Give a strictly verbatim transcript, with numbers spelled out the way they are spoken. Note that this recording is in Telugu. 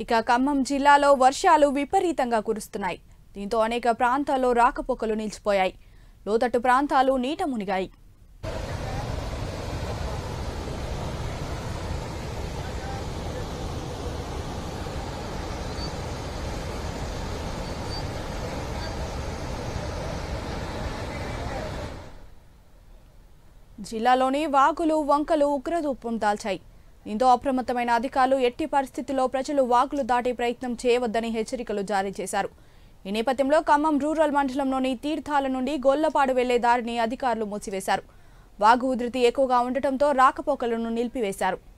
ఇక ఖమ్మం జిల్లాలో వర్షాలు విపరీతంగా కురుస్తున్నాయి. దీంతో అనేక ప్రాంతాల్లో రాకపోకలు నిలిచిపోయాయి. లోతట్టు ప్రాంతాలు నీట మునిగాయి. జిల్లాలోని వాగులు వంకలు ఉగ్రరూపం దాల్చాయి. దీంతో అప్రమత్తమైన అధికారులు ఎట్టి పరిస్థితుల్లో ప్రజలు వాగులు దాటే ప్రయత్నం చేయవద్దని హెచ్చరికలు జారీ చేశారు. ఈ నేపథ్యంలో ఖమ్మం రూరల్ మండలంలోని తీర్థాల నుండి గొల్లపాడు వెళ్లే దారిని అధికారులు మూసివేశారు. వాగు ఉధృతి ఎక్కువగా ఉండటంతో రాకపోకలను నిలిపివేశారు.